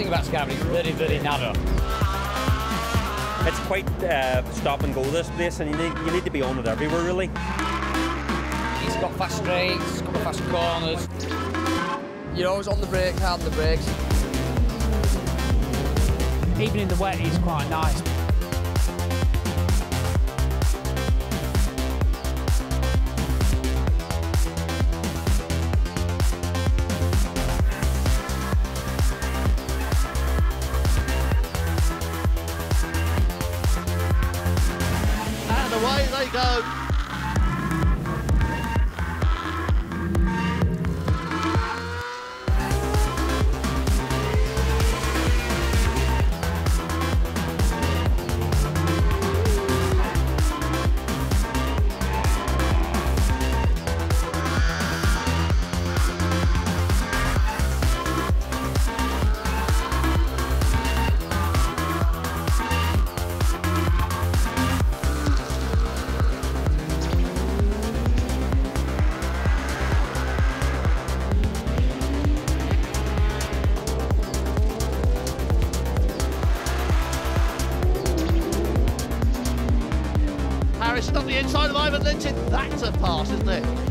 about Scarborough, it's very, very narrow. It's quite stop and go, this place, and you need to be on it everywhere, really. It's got fast straights, a couple of fast corners. You're always on the brake, hard on the brakes. Even in the wet, it's quite nice. And away they go. Harrison on the inside of Ivan Linton. That's a pass, isn't it?